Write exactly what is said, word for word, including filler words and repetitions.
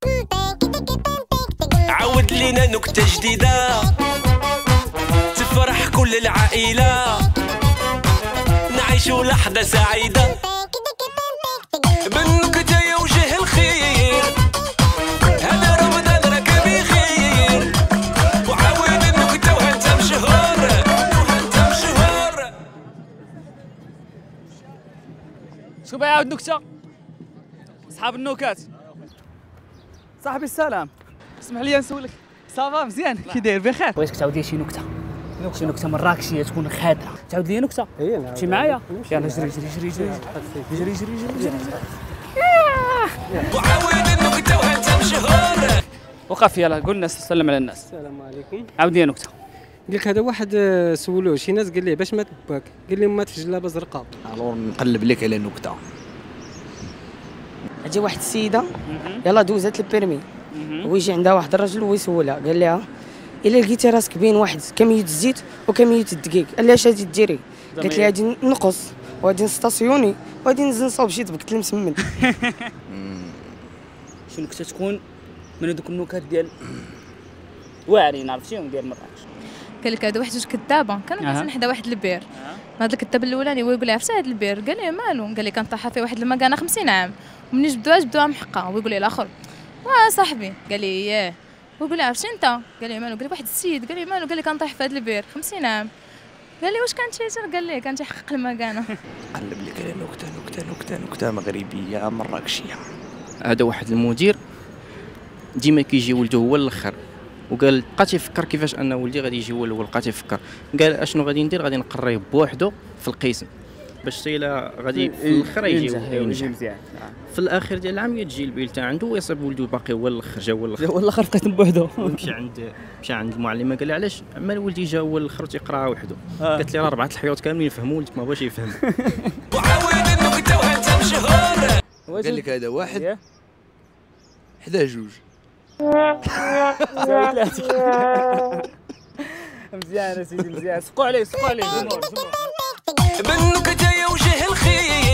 عاود لينا نكتة جديدة تفرح كل العائلة، نعيشوا لحظة سعيدة بالنكتة يا وجه الخير. هذا رمضان راك بخير، وعاود النكتة وانت مشهور وانت مشهور. شو بقى يعاود نكتة؟ أصحاب النكات صاحبي السلام، اسمح لي نسولك صافا مزيان كي داير بخير؟ بغيتك تعاود لي شي نكته شي نكته مراكشيه تكون خادعه. تعاود لي نكته تمشي معايا؟ يلا جري جري جري جري جري جري جري جري وعاود النكتة وانت مشهور. وقف يلا قول الناس سلم على الناس. السلام عليكم. عاود لي نكته. قال لك هذا واحد سولوه شي ناس قال ليه باش ما تباك، قال لهم مات في جلابه زرقاء. الور نقلب لك على نكته. جا واحد السيده يلا دوزات البيرمي ويجي عندها واحد الرجل ويسولها قال لها الا لقيتي راسك بين واحد كميه الزيت وكميه الدقيق قال لها اش غادي ديري؟ قالت لي غادي نقص وغادي نستاسيوني وغادي ننزل نصاوب شي طبقت المسمن. شي نكته تكون من هذوك النكات ديال واعرين عرفتيهم ديال مراكش. قال لك هادو واحد جوج كذابه كانوا جالسين حدا واحد البير. هذا الكذاب الاولاني هو يقول لها عرفتي هذا البير؟ قال لي مالو؟ قال لي كان طاحه فيه واحد المكانه خمسين عام ومنين جبدوها جبدوها محقه. ويقول لي الاخر واه صاحبي قال لي ياه. ويقول لي عرفتي انت؟ قال لي مالو؟ قال لي واحد السيد قال لي مالو؟ قال لي كان طايح في هذا البير خمسين عام. قال لي واش كان تيجر؟ قال لي كان تيحقق المكانه. نقلب لك على نكته نكته نكته نكته مغربيه مراكشيه. هذا واحد المدير ديما كيجي ولده هو الاخر، وقال بقى تيفكر كيفاش ان ولدي غادي يجي هو الاول. بقى تيفكر قال اشنو غادي ندير؟ غادي نقريه بوحدو في القسم باش تيلا غادي في الاخر يجي ينجح مزيان. في الاخر ديال العام تجي البيلتا عنده ويصيب ولده باقي هو الاخر. جا هو الاخر هو الاخر في قسم بوحدو. مشى عند مشى عند المعلمه قال لها علاش عمال ولدي جا هو الاخر تيقرا وحده؟ قالت لي راه اربعه الحيوط كاملين يفهموا ولدك ما بغاش يفهم. وعاود النكتة وانت مشهور. قال لك هذا واحد حدا جوج مزيان يا سيدي مزيان. سقوا عليه سقوا عليه. بالنكتة يا وجه الخير.